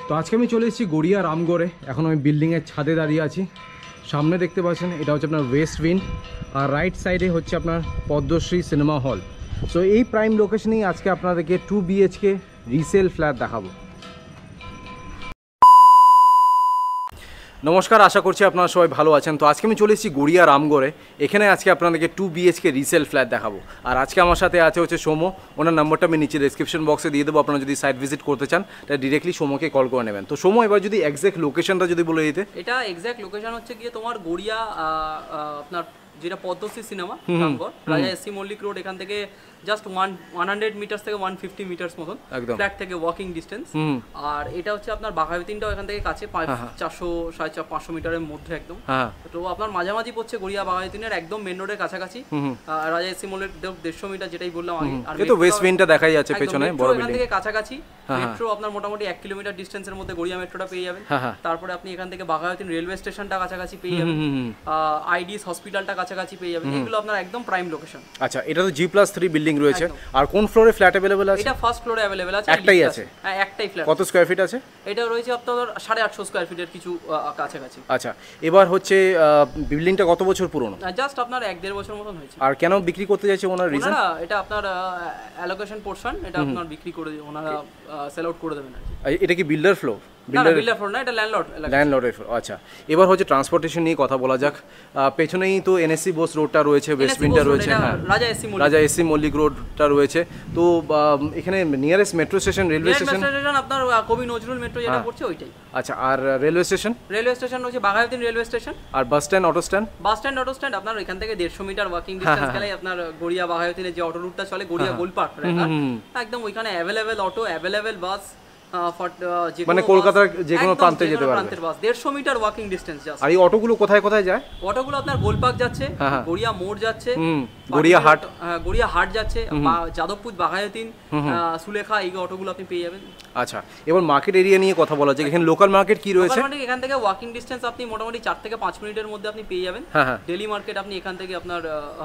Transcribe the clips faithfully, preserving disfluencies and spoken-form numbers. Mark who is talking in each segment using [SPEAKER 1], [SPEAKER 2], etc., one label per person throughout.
[SPEAKER 1] তো আজকে আমি চলে এসেছি গড়িয়া রামগড়ে। এখন আমি বিল্ডিংয়ের ছাদে দাঁড়িয়ে আছি। সামনে দেখতে পাচ্ছেন এটা হচ্ছে আপনার ওয়েস্ট উইন্ড, আর রাইট সাইডে হচ্ছে আপনার পদ্মশ্রী সিনেমা হল। সো এই প্রাইম লোকেশনেই আজকে আপনাদেরকে টু বিএইচকে রিসেল ফ্ল্যাট দেখাবো। নমস্কার, আশা করছি আপনারা সবাই ভালো আছেন। তো আজকে আমি চলে এসেছি গড়িয়া রামগড়ে। এখানে আজকে আপনাদেরকে টু বিএইচকে রিসেল ফ্ল্যাট দেখাবো। আর আজকে আমার সাথে আছে হচ্ছে সোমো। ওনার নাম্বারটা আমি নিচে ডেসক্রিপশন বক্সে দিয়ে দেবো। আপনারা যদি সাইট ভিজিট করতে চান তাহলে ডিরেক্টলি সোমোকে কল করে নেবেন। তো সোমো, এবার যদি এক্স্যাক্ট লোকেশনটা যদি বলে দিতে।
[SPEAKER 2] এটা এক্স্যাক্ট লোকেশন হচ্ছে গিয়ে তোমার গড়িয়া আপনার যেটা পদ্মশ্রী সিনেমা রামগড়, রাজা এসসি মল্লিক রোড, এখান থেকে just one one hundred meters থেকে ওয়ান ফিফটি মিটার্স মতন ফ্ল্যাট থেকে ওয়াকিং ডিস্টেন্স। আর এটা হচ্ছে আপনার বাঘাযতীনটাও এখান থেকে কাছে, চারশো সাড়ে চার পাঁচশো মিটারের মধ্যে একদম। তো আপনার মাঝামাঝি পড়ছে গড়িয়া বাঘাযতীনের একদম মেন রোডের কাছাকাছি। রাজা এসসি মল্লিক দেড়শো মিটার যেটাই বললাম আগে। আর
[SPEAKER 1] তো ওয়েস্ট উইন্ডটা দেখাই যাচ্ছে পেছনে বড় বিল্ডিং,
[SPEAKER 2] এখান থেকে কাছাকাছি। মেট্রো আপনার মোটামুটি এক কিলোমিটার ডিস্টেন্সের মধ্যে গড়িয়া মেট্রোটা পেয়ে যাবেন। তারপরে আপনি এখান থেকে বাঘাযতীন রেলওয়ে স্টেশনটা কাছাকাছি পেয়ে যাবেন, আইডিস হসপিটালটা কাছাকাছি পেয়ে যাবেন। এগুলো আপনার একদম প্রাইম লোকেশন।
[SPEAKER 1] আচ্ছা, এটা তো জি প্লাস থ্রি বিল্ডিং রয়েছে। আর কোন ফ্লোরে ফ্ল্যাট अवेलेबल আছে?
[SPEAKER 2] এটা ফার্স্ট ফ্লোরে अवेलेबल আছে।
[SPEAKER 1] একটাই আছে?
[SPEAKER 2] হ্যাঁ, একটাই ফ্ল্যাট।
[SPEAKER 1] কত স্কয়ার ফিট আছে?
[SPEAKER 2] এটা রয়েছে আপনার সাড়ে আটশো স্কয়ার ফিটের কিছু কাছাকাছি।
[SPEAKER 1] আচ্ছা, এবার হচ্ছে বিল্ডিংটা কত বছর পুরনো?
[SPEAKER 2] জাস্ট আপনার এক দেড় বছর মতন হয়েছে।
[SPEAKER 1] আর কেন বিক্রি করতে চাইছে ওনার রিজন?
[SPEAKER 2] এটা আপনার অ্যালোকেশন পোরশন, এটা আপনার বিক্রি করে ওনারা সেল আউট করে দেবেন।
[SPEAKER 1] এটা কি বিল্ডার ফ্লোর?
[SPEAKER 2] বিল্ডার ফ্লোর না, এটা ল্যান্ডলর্ড
[SPEAKER 1] ল্যান্ডলর্ডের ফ্লোর। আচ্ছা, এবার হচ্ছে ট্রান্সপোর্টেশন নিয়ে কথা বলা যাক। পেছনেই তো এনএসসি বোস রোডটা রয়েছে, ওয়েস্ট উইন্ডটা রয়েছে, হ্যাঁ
[SPEAKER 2] রাজা এসসি মল্লিক
[SPEAKER 1] রাজা এসসি মল্লিক রোডটা রয়েছে। তো এখানে nearest metro station, railway station
[SPEAKER 2] আপনার কবি নজরুল মেট্রো যেটা পড়ছে ওইটাই।
[SPEAKER 1] আচ্ছা, আর রেলওয়ে স্টেশন?
[SPEAKER 2] রেলওয়ে স্টেশন হচ্ছে বাঘাযতীন রেলওয়ে স্টেশন।
[SPEAKER 1] আর bus stand, auto stand?
[SPEAKER 2] Bus stand, auto stand আপনার এখান থেকে দেড়শো মিটার ওয়াকিং ডিসটেন্স গেলেই আপনার গড়িয়া বাঘাযতীনের যে অটো রুটটা চলে গড়িয়া গোলপার্ক, একদম ওইখানে অ্যাভেলেবেল অটো, অ্যাভেলেবেল বাস,
[SPEAKER 1] মানে কলকাতার যে কোনো প্রান্তে যেতে পারবে।
[SPEAKER 2] দেড়শো মিটার ওয়াকিং ডিসটেন্স জাস্ট।
[SPEAKER 1] আর এই অটোগুলো কোথায় কোথায় যায়?
[SPEAKER 2] অটোগুলো আপনার গোলপার্ক যাচ্ছে, গড়িয়া মোড় যাচ্ছে,
[SPEAKER 1] গড়িয়া হাট,
[SPEAKER 2] গড়িয়া হাট যাচ্ছে, যাদবপুর, বাঘাযতীন, সুলেখা, এই অটোগুলো আপনি পেয়ে যাবেন।
[SPEAKER 1] আচ্ছা, এবার মার্কেট এরিয়া নিয়ে কথা বলা যায়। এখানে লোকাল মার্কেট কি রয়েছে?
[SPEAKER 2] এখান থেকে ওয়াকিং ডিসটেন্স আপনি মোটামুটি চার থেকে পাঁচ মিনিটের মধ্যে আপনি পেয়ে যাবেন। ডেলি মার্কেট আপনি এখান থেকে আপনার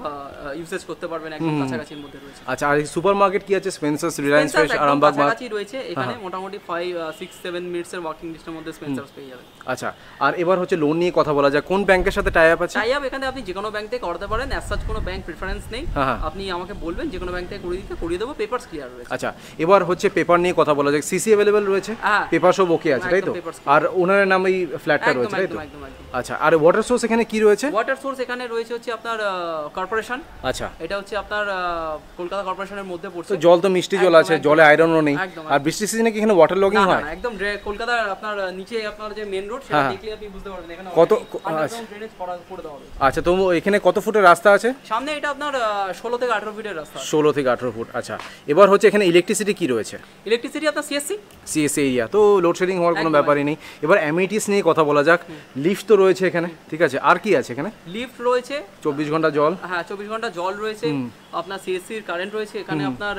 [SPEAKER 2] ইউজেস করতে পারবেন, একদম কাছাকাছির মধ্যে রয়েছে।
[SPEAKER 1] আচ্ছা, আর সুপার মার্কেট কি আছে? স্পেন্সার্স, রিলায়েন্স ফ্রেশ, আরামবাগ
[SPEAKER 2] কাছাকাছি রয়েছে। এখানে মোটামুটি ফাইভ সিক্স সেভেন মিনিটস এর ওয়াকিং ডিস্টেন্সের মধ্যে স্পেন্সার্স পেয়ে যাবেন।
[SPEAKER 1] আচ্ছা, আর এবার হচ্ছে লোন নিয়ে কথা বলা যায়। কোন ব্যাংকের সাথে টাই আপ আছে?
[SPEAKER 2] টাই আপ এখানে আপনি যে কোনো ব্যাংক থেকে করতে পারেন। অ্যাজ সাচ কোনো ব্যাংক প্রেফারেন্স নেই, আপনি আমাকে বলবেন যে কোনো ব্যাংক থেকে করে দিতে, করিয়ে দেবো। পেপারস ক্লিয়ার রয়েছে।
[SPEAKER 1] আচ্ছা, এবার হচ্ছে পেপার নিয়ে কথা বলা যায়। সিসি अवेलेबल রয়েছে, পেপার সব ওকে আছে, তাই তো? আর ওনারের নামে এই ফ্ল্যাটটা রয়েছে, তাই তো? আচ্ছা, আর ওয়াটার সোর্স এখানে কি রয়েছে?
[SPEAKER 2] ওয়াটার সোর্স এখানে রয়েছে হচ্ছে আপনার কর্পোরেশন।
[SPEAKER 1] আচ্ছা,
[SPEAKER 2] এটা হচ্ছে আপনার কলকাতা কর্পোরেশনের মধ্যে পড়ছে।
[SPEAKER 1] তো জল তো মিষ্টি জল আছে, জলে আয়রনও নেই। আর বৃষ্টির সিজনে কি এখানে ওয়াটার লগিং হয়?
[SPEAKER 2] একদম কলকাতার আপনার নিচে আপনার যে মেইন রোড, সেটা দেখলে আপনি বুঝতে পারবেন এখানে
[SPEAKER 1] কত
[SPEAKER 2] ড্রেনেজ করে দেওয়া হবে।
[SPEAKER 1] আচ্ছা, তো এখানে কত ফুটের রাস্তা আছে?
[SPEAKER 2] সামনে এটা আপনার ষোলো থেকে আঠারো ফিটের রাস্তা।
[SPEAKER 1] ষোলো থেকে আঠারো ফুট। আচ্ছা, এবার হচ্ছে এখানে ইলেকট্রিসিটি কি রয়েছে?
[SPEAKER 2] ইলেকট্রিসিটি আপনার সিএসসি
[SPEAKER 1] সিএসসি এরিয়া, তো লোডশেডিং হওয়ার কোনো ব্যাপারই নেই। এবার অ্যামিনিটিস নিয়ে কথা বলা যাক। লিফট তো রয়েছে এখানে, ঠিক আছে। আর কি আছে এখানে?
[SPEAKER 2] লিফট রয়েছে,
[SPEAKER 1] চব্বিশ ঘন্টা জল।
[SPEAKER 2] হ্যাঁ, চব্বিশ ঘন্টা জল রয়েছে। আপনার সিএসসির কারেন্ট রয়েছে এখানে। আপনার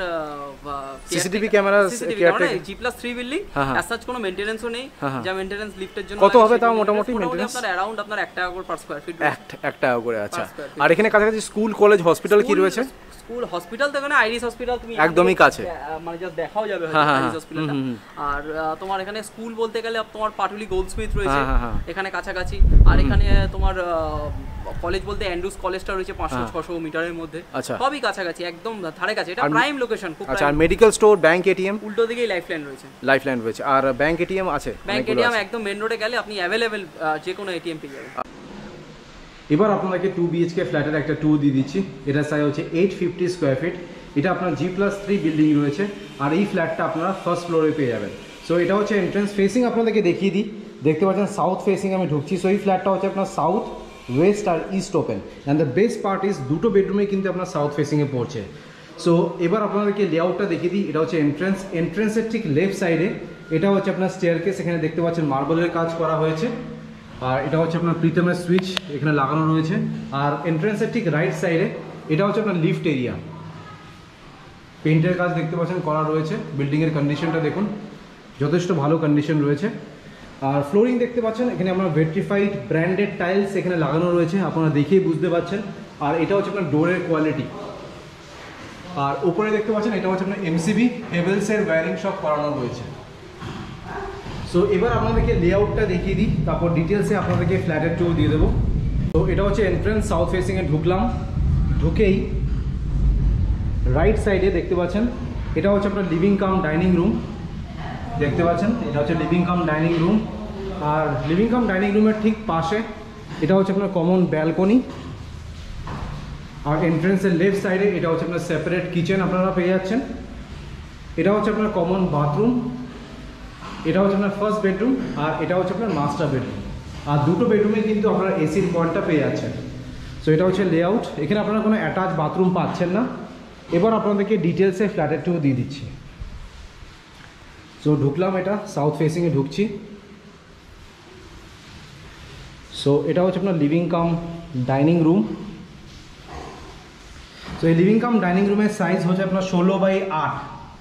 [SPEAKER 1] CCTV camera,
[SPEAKER 2] G plus three building, as such কোনো মেইনটেনেন্সও নেই। যা মেইনটেনেন্স লিফটের জন্য
[SPEAKER 1] কত হবে তাও মোটামুটি মেইনটেনেন্স?
[SPEAKER 2] আপনার অ্যারাউন্ড আপনার এক টাকা করে পার স্কয়ার ফিট।
[SPEAKER 1] এক টাকা করে। আচ্ছা, আর এখানে কাছাকাছি স্কুল, কলেজ, হসপিটাল কি রয়েছে?
[SPEAKER 2] স্কুল, হসপিটাল তো এখানে আইরিস হসপিটাল তুমি
[SPEAKER 1] একদমই কাছে,
[SPEAKER 2] মানে জাস্ট দেখাও যাবে আইরিস হসপিটালটা। আর তোমার এখানে স্কুল বলতে গেলে তোমার পাটুলি গোল্ডস্মিথ রয়েছে এখানে কাছাকাছি। আর এখানে তোমার কলেজ বলতে অ্যান্ড্রুস কলেজটা রয়েছে পাঁচশো ছশো মিটারের মধ্যে। সবই কাছাকাছি, একদম ধারে কাছে। এটা প্রাইম লোকেশন।
[SPEAKER 1] আচ্ছা, আর মেডিকেল স্টোর, ব্যাংক, এটিএম
[SPEAKER 2] উল্টো দিকেই লাইফলাইন রয়েছে।
[SPEAKER 1] লাইফলাইন রয়েছে। আর ব্যাংক, এটিএম আছে?
[SPEAKER 2] ব্যাংক, এটিএম একদম মেন রোডে গেলে আপনি অ্যাভেলেবেল যে কোনো এটিএম পেয়ে যাবেন।
[SPEAKER 1] এবার আপনাদেরকে টু বিএইচকে ফ্ল্যাটের একটা ট্যুর দিয়ে দিচ্ছি। এটা সাইজ হচ্ছে এইট ফিফটি স্কোয়ার ফিট। এটা আপনার জি প্লাস থ্রি বিল্ডিং রয়েছে। আর এই ফ্ল্যাটটা আপনারা ফার্স্ট ফ্লোরে পেয়ে যাবেন। সো এটা হচ্ছে এন্ট্রেন্স ফেসিং, আপনাদেরকে দেখিয়ে দিই। দেখতে পাচ্ছেন সাউথ ফেসিং আমি ঢুকছি। সো এই ফ্ল্যাটটা হচ্ছে আপনার সাউথ, ওয়েস্ট আর east open. And the best part is দুটো বেডরুমে কিন্তু আপনার সাউথ ফেসিংয়ে পড়ছে। সো এবার আপনাদেরকে লেআউটটা দেখিয়ে দিই। এটা হচ্ছে এন্ট্রেন্স। এন্ট্রেন্সের ঠিক লেফট সাইডে এটা হচ্ছে আপনার স্টেয়ারকেস। এখানে দেখতে পাচ্ছেন মার্বেলের কাজ করা হয়েছে। আর এটা হচ্ছে আপনার প্রিতমের সুইচ এখানে লাগানো রয়েছে। আর এন্ট্রেন্সের ঠিক রাইট সাইডে এটা হচ্ছে আপনার লিফট এরিয়া। পেইন্টের কাজ দেখতে পাচ্ছেন করা রয়েছে। বিল্ডিংয়ের কন্ডিশনটা দেখুন, যথেষ্ট ভালো কন্ডিশন রয়েছে। আর ফ্লোরিং দেখতে পাচ্ছেন এখানে আপনার ভেট্রিফাইড ব্র্যান্ডেড টাইলস এখানে লাগানো রয়েছে, আপনারা দেখেই বুঝতে পারছেন। আর এটা হচ্ছে আপনার ডোরের কোয়ালিটি। আর উপরে দেখতে পাচ্ছেন এটা হচ্ছে আপনার এমসিবি হেভেলসের ওয়্যারিং সব করানো রয়েছে। সো এবার আপনাদেরকে লেআউটটা দেখিয়ে দিই, তারপর ডিটেলসে আপনাদেরকে ফ্ল্যাটের ট্যুর দিয়ে দেবো। তো এটা হচ্ছে এন্ট্রেন্স, সাউথ ফেসিংয়ে ঢুকলাম, ঢুকেই রাইট সাইডে দেখতে পাচ্ছেন এটা হচ্ছে আপনার লিভিং কাম ডাইনিং রুম, দেখতে পাচ্ছেন এটা হচ্ছে লিভিং কাম ডাইনিং রুম। আর লিভিং কাম ডাইনিং রুমের ঠিক পাশে এটা হচ্ছে আপনার কমন ব্যালকনি, আর এন্ট্রেন্সের লেফট সাইডে এটা হচ্ছে আপনার সেপারেট কিচেন আপনারা পেয়ে যাচ্ছেন। এটা হচ্ছে আপনার কমন বাথরুম, এটা হচ্ছে আপনার ফার্স্ট বেডরুম, আর এটা হচ্ছে আপনার মাস্টার বেডরুম। আর দুটো বেডরুমে কিন্তু আপনারা এসির পয়েন্টটা পেয়ে যাচ্ছেন। সো এটা হচ্ছে লেআউট, এখানে আপনারা কোনো অ্যাটাচ বাথরুম পাচ্ছেন না। এবার আপনাদেরকে ডিটেলসে ফ্ল্যাটের ট্যুর দিয়ে দিচ্ছি। সো ঢুকলাম, এটা সাউথ ফেসিংয়ে ঢুকছি। সো এটা হচ্ছে আপনার living cum dining room. So এই লিভিং কাম ডাইনিং রুমের সাইজ হচ্ছে আপনার ষোলো বাই আট।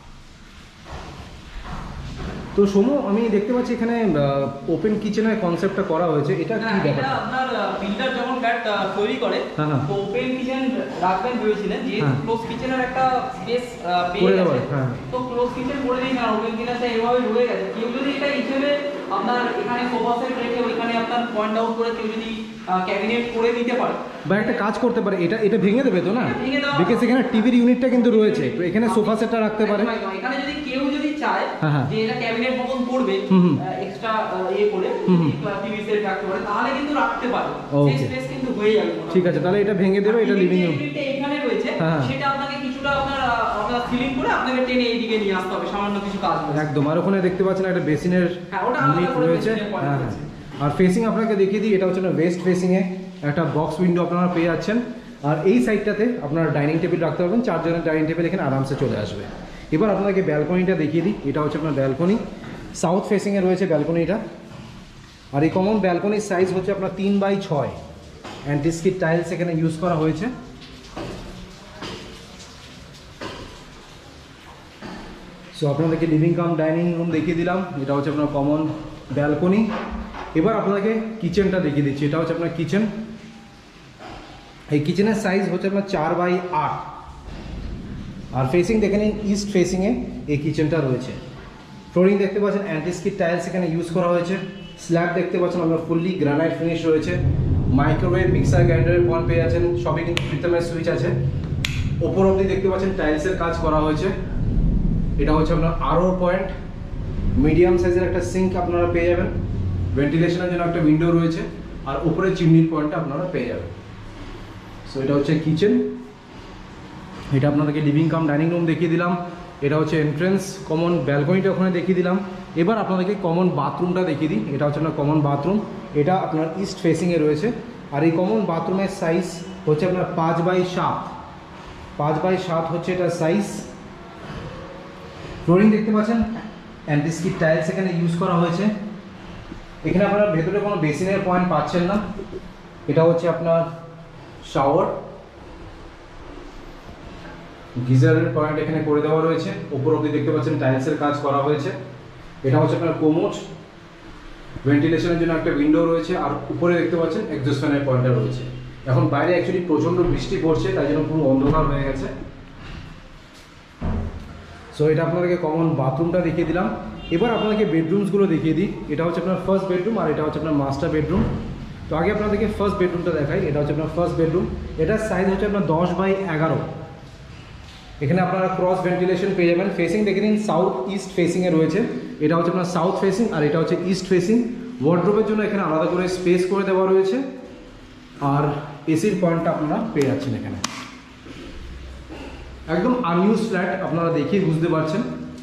[SPEAKER 1] তো সোমু, আমি দেখতে পাচ্ছি এখানে ওপেন কিচেনের কনসেপ্টটা করা হয়েছে, এটা কি ব্যাপার?
[SPEAKER 2] এটা আপনার বিল্ডার যখন ফ্ল্যাট তৈরি করে তো ওপেন কিচেন রাখবেন ভেবেছিলেন, যে ক্লোজ কিচেনের একটা স্পেস পেয়ে গেছে, তো ক্লোজ কিচেন করে দিয়েছেন। আর ওপেন কিচেনটা এভাবে রয়ে গেছে। কেউ যদি এটা হিসেবে আপনার এখানে সোফা সেট রেখে ওইখানে আপনার পয়েন্ট আউট করে কেউ যদি ক্যাবিনেট করে দিতে পারে
[SPEAKER 1] বা একটা কাজ করতে পারে, এটা এটা ভেঙে দেবে তো না, বিকজ এখানে টিভির ইউনিটটা কিন্তু রয়েছে, তো এখানে সোফা সেটটা রাখতে পারে।
[SPEAKER 2] এখানে যদি কেউ যদি চায় যে এটা ক্যাবিনেট মতন করবে এক্সট্রা এ করে টিভি সেট রাখতে পারে, তাহলে কিন্তু রাখতে পারে, সেই স্পেস কিন্তু হয়ে যাবে। ঠিক
[SPEAKER 1] আছে, তাহলে এটা ভেঙে দেবে, এটা লিভিং রুম
[SPEAKER 2] এখানে রয়েছে, সেটা আপনাকে কিছুটা আপনার আপনার সিলিং করে আপনাকে টেনে এইদিকে নিয়ে আসতে হবে, সামান্য কিছু কাজ
[SPEAKER 1] একদম। আর ওখানে দেখতে পাচ্ছেন একটা বেসিনের ইউনিট রয়েছে। হ্যাঁ হ্যাঁ। আর ফেসিং আপনাকে দেখিয়ে দিই, এটা হচ্ছে না ওয়েস্ট ফেসিংয়ে একটা বক্স উইন্ডো আপনারা পেয়ে যাচ্ছেন। আর এই সাইডটাতে আপনারা ডাইনিং টেবিল রাখতে পারবেন, চারজনের ডাইনিং টেবিল এখানে আরামসে চলে আসবে। এবার আপনাদেরকে ব্যালকনিটা দেখিয়ে দিই, এটা হচ্ছে আপনার ব্যালকনি, সাউথ ফেসিংয়ে রয়েছে ব্যালকনিটা। আর এই কমন ব্যালকনির সাইজ হচ্ছে আপনার তিন বাই ছয়, অ্যান্টিস্কিড টাইলস এখানে ইউজ করা হয়েছে। সো আপনাদেরকে লিভিং কাম ডাইনিং রুম দেখিয়ে দিলাম, এটা হচ্ছে আপনার কমন ব্যালকনি। এবার আপনাকে কিচেনটা দেখিয়ে দিচ্ছি, এটা হচ্ছে আপনার কিচেন। এই কিচেনের সাইজ হচ্ছে আপনার চার বাই আট, আর ফেসিং দেখে নিন ইস্ট ফেসিংয়ে এই কিচেনটা রয়েছে। ফ্লোরিং দেখতে পাচ্ছেন অ্যান্টিস্কিড টাইলস এখানে ইউজ করা হয়েছে। স্ল্যাব দেখতে পাচ্ছেন আপনার ফুললি গ্রানাইট ফিনিশ রয়েছে। মাইক্রোওয়েভ, মিক্সার গ্রাইন্ডারের পয়েন্ট পেয়ে যাচ্ছেন, সবই কিন্তু প্রিতমের সুইচ আছে। ওপর অবধি দেখতে পাচ্ছেন টাইলসের কাজ করা হয়েছে। এটা হচ্ছে আপনার আরও পয়েন্ট, মিডিয়াম সাইজের একটা সিঙ্ক আপনারা পেয়ে যাবেন, ভেন্টিলেশনের জন্য একটা উইন্ডো রয়েছে, আর উপরে চিমনির পয়েন্টটা আপনারা পেয়ে যাবেন। সো এটা হচ্ছে কিচেন, এটা আপনাদেরকে লিভিং কাম ডাইনিং রুম দেখিয়ে দিলাম। এটা হচ্ছে এন্ট্রেন্স, কমন ব্যালকনিটা ওখানে দেখিয়ে দিলাম। এবার আপনাদেরকে কমন বাথরুমটা দেখিয়ে দিই, এটা হচ্ছে আপনার কমন বাথরুম, এটা আপনার ইস্ট ফেসিংয়ে রয়েছে। আর এই কমন বাথরুমের সাইজ হচ্ছে আপনার পাঁচ বাই সাত, পাঁচ বাই সাত হচ্ছে এটার সাইজ। ফ্লোরিং দেখতে পাচ্ছেন অ্যান্টিস্কিড টাইলস এখানে ইউজ করা হয়েছে। এখানে আপনারা ভেতরে কোনো বেসিনের পয়েন্ট পাচ্ছেন না। এটা হচ্ছে আপনার শাওয়ার, গিজারের পয়েন্ট এখানে করে দেওয়া রয়েছে। উপর অবধি দেখতে পাচ্ছেন টাইলসের কাজ করা হয়েছে। এটা হচ্ছে আপনার কোমোড, ভেন্টিলেশনের জন্য একটা উইন্ডো রয়েছে, আর উপরে দেখতে পাচ্ছেন এক্সজস্ট ফ্যানের পয়েন্টটা রয়েছে। এখন বাইরে অ্যাকচুয়ালি প্রচণ্ড বৃষ্টি পড়ছে, তাই জন্য পুরো অন্ধকার হয়ে গেছে। সো এটা আপনাদেরকে কমন বাথরুমটা দেখিয়ে দিলাম। এবার আপনাদেরকে বেডরুমসগুলো দেখিয়ে দিই, এটা হচ্ছে আপনার ফার্স্ট বেডরুম, আর এটা হচ্ছে আপনার মাস্টার বেডরুম। তো আগে আপনাদেরকে ফার্স্ট বেডরুমটা দেখাই, এটা হচ্ছে আপনার ফার্স্ট বেডরুম। এটার সাইজ হচ্ছে আপনার দশ বাই এগারো। এখানে আপনারা ক্রস ভেন্টিলেশন পেয়ে যাবেন। ফেসিং দেখে নিন সাউথ ইস্ট ফেসিংয়ে রয়েছে, এটা হচ্ছে আপনার সাউথ ফেসিং, আর এটা হচ্ছে ইস্ট ফেসিং। ওয়ার্ড্রোবের জন্য এখানে আলাদা করে স্পেস করে দেওয়া রয়েছে, আর এসির পয়েন্টটা আপনারা পেয়ে যাচ্ছেন এখানে। একদম আনইউজ ফ্ল্যাট, আপনারা দেখিয়ে বুঝতে পারছেন।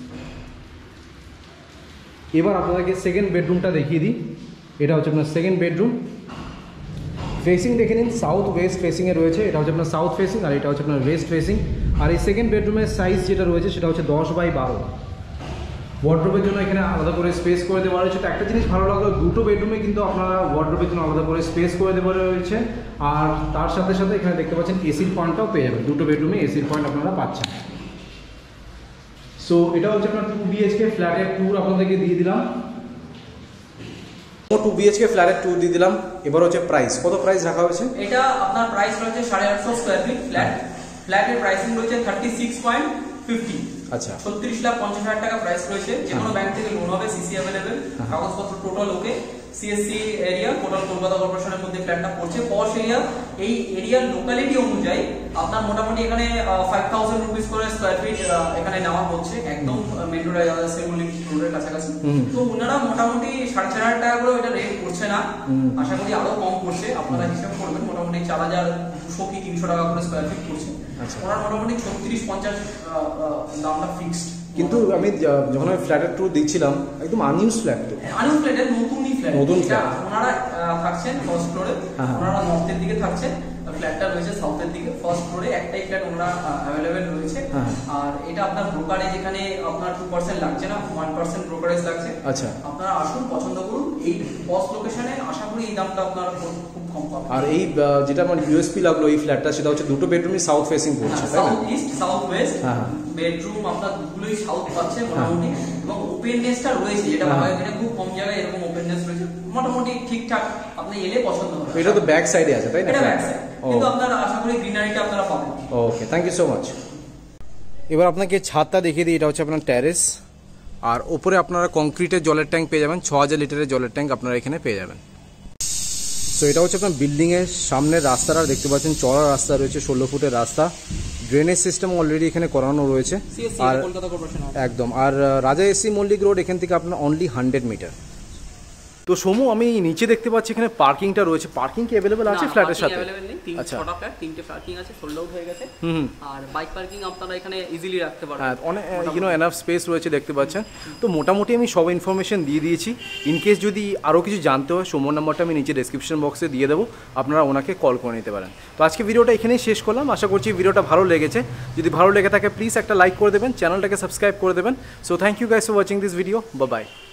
[SPEAKER 1] এবার আপনাদেরকে সেকেন্ড বেডরুমটা দেখিয়ে দিই, এটা হচ্ছে আপনার সেকেন্ড বেডরুম। ফেসিং দেখে নিন সাউথ ওয়েস্ট ফেসিংয়ে রয়েছে, এটা হচ্ছে আপনার সাউথ ফেসিং, আর এটা হচ্ছে আপনার ওয়েস্ট ফেসিং। আর এই সেকেন্ড বেডরুমের সাইজ যেটা রয়েছে সেটা হচ্ছে দশ বাই বারো। ওয়ার্ড্রোবের জন্য এখানে আলাদা করে স্পেস করে দেওয়া রয়েছে। তো একটা জিনিস ভালো লাগলো, দুটো বেডরুমে কিন্তু আপনারা ওয়ার্ড্রোবের জন্য আলাদা করে স্পেস করে দেওয়া রয়েছে, আর তার সাথে সাথে এখানে দেখতে পাচ্ছেন এসির পয়েন্টটাও পেয়ে যাবেন। দুটো বেডরুমে এসির পয়েন্ট আপনারা পাচ্ছেন। সো এটা হচ্ছে আপনার টু বিএইচকে ফ্ল্যাটের ট্যুর আপনাদেরকে দিয়ে দিলাম। টু বিএইচকে ফ্ল্যাটের ট্যুর দিয়ে দিলাম। এবার হচ্ছে প্রাইস, কত প্রাইস রাখা হয়েছে?
[SPEAKER 2] এটা আপনার প্রাইস রয়েছে সাড়ে আটশো স্কোয়ার ফিট ফ্ল্যাট। ফ্ল্যাটের প্রাইসিং রয়েছে থার্টি সিক্স পয়েন্ট ফিফটি।
[SPEAKER 1] আচ্ছা
[SPEAKER 2] ছত্রিশ লাখ পঞ্চাশ হাজার টাকা প্রাইস রয়েছে, যে কোনো ব্যাংক থেকে লোন হবে, সিসি অ্যাভেলেবেল, কাগজপত্র total okay. CSC area total Kolkata কর্পোরেশনের মধ্যে ফ্ল্যাটটা পড়ছে। পশ এরিয়া, এই এরিয়ার লোকালিটি অনুযায়ী আপনার মোটামুটি এখানে ফাইভ থাউজেন্ড রুপিস করে স্কোয়ার ফিট এখানে নেওয়া হচ্ছে, একদম মেট্রো সেমুলি রোডের কাছাকাছি। তো ওনারা মোটামুটি সাড়ে চার হাজার টাকা করে এটা রেট করছে না, আশা করি আরো কম করছে, আপনারা হিসাব করবেন, মোটামুটি চার হাজার দুশো কি তিনশো টাকা করে স্কোয়ার ফিট করছে। ওনার মোটামুটি ছত্রিশ পঞ্চাশ দামটা ফিক্সড।
[SPEAKER 1] কিন্তু আমি যখন আমি ফ্ল্যাটের ট্যুর দিচ্ছিলাম একদম আনইউজ ফ্ল্যাট, তো
[SPEAKER 2] আনইউজ ফ্ল্যাটের নতুনই ফ্ল্যাট,
[SPEAKER 1] নতুন ফ্ল্যাট।
[SPEAKER 2] ওনারা থাকছেন ফার্স্ট ফ্লোরে, ওনারা নর্থের দিকে থাকছেন, ফ্ল্যাটটা রয়েছে সাউথের দিকে। ফার্স্ট ফ্লোরে একটাই ফ্ল্যাট ওনারা অ্যাভেলেবেল রয়েছে। আর এটা আপনার ব্রোকারেজ এখানে আপনার টু পার্সেন্ট লাগছে না, ওয়ান পার্সেন্ট ব্রোকারেজ লাগছে।
[SPEAKER 1] আচ্ছা,
[SPEAKER 2] আপনারা আসুন, পছন্দ করুন, এই ফার্স্ট লোকেশনে আশা করি এই দামটা আপনার খুব কম পাবেন।
[SPEAKER 1] আর এই যেটা আমার ইউএসপি লাগলো এই ফ্ল্যাটটা, সেটা হচ্ছে দুটো বেডরুমই সাউথ ফেসিং পড়ছে, তাই না?
[SPEAKER 2] South east south west bedroom আপনার দুটোই সাউথ পাচ্ছে মোটামুটি, এবং ওপেননেসটা রয়েছে, যেটা ভালো, এটা খুব কম জায়গায় এরকম ওপেননেস রয়েছে, মোটামুটি ঠিকঠাক, আপনি এলে পছন্দ হবে।
[SPEAKER 1] এটা তো ব্যাক সাইডে আছে, তাই না?
[SPEAKER 2] এটা ব্যাক সাইড, কিন্তু আপনারা আশা করি গ্রিনারিটা আপনারা পাবেন।
[SPEAKER 1] Okay, thank you so much. এবার আপনাকে ছাদটা দেখিয়ে দিই, এটা হচ্ছে আপনার ট্যারেস, আর ওপরে আপনারা কংক্রিটের জলের ট্যাঙ্ক পেয়ে যাবেন, ছ হাজার লিটারের জলের ট্যাঙ্ক আপনারা এখানে পেয়ে যাবেন। তো এটা হচ্ছে আপনার বিল্ডিংয়ের সামনের রাস্তাটা দেখতে পাচ্ছেন, চড়া রাস্তা রয়েছে, ষোলো ফুটের রাস্তা, ড্রেনেজ সিস্টেম অলরেডি এখানে করানো রয়েছে। আর একদম, আর রাজা এসি মল্লিক রোড এখান থেকে আপনার অনলি হান্ড্রেড মিটার। তো সমু আমি নিচে দেখতে পাচ্ছি এখানে পার্কিংটা রয়েছে, পার্কিং কি अवेलेबल আছে ফ্ল্যাটের সাথে?
[SPEAKER 2] আচ্ছা, ছটা ফ্ল্যাট, তিনটে পার্কিং আছে, সোল্ড আউট হয়ে গেছে। আর বাইক পার্কিং আপনারা এখানে ইজিলি রাখতে পারবেন,
[SPEAKER 1] হ্যাঁ, অনেক ইউ নো এনাফ স্পেস রয়েছে দেখতে পাচ্ছেন। তো মোটামুটি আমি সব ইনফরমেশন দিয়ে দিয়েছি। ইন কেস যদি আরও কিছু জানতে হয়, সমুর নাম্বারটা আমি নিচে ডেসক্রিপশন বক্সে দিয়ে দেবো, আপনারা ওনাকে কল করে নিতে পারেন। তো আজকে ভিডিওটা এখানেই শেষ করলাম, আশা করছি ভিডিওটা ভালো লেগেছে। যদি ভালো লেগে থাকে প্লিজ একটা লাইক করে দেবেন, চ্যানেলটাকে সাবস্ক্রাইব করে দেবেন। So thank you guys for watching this video, bye by.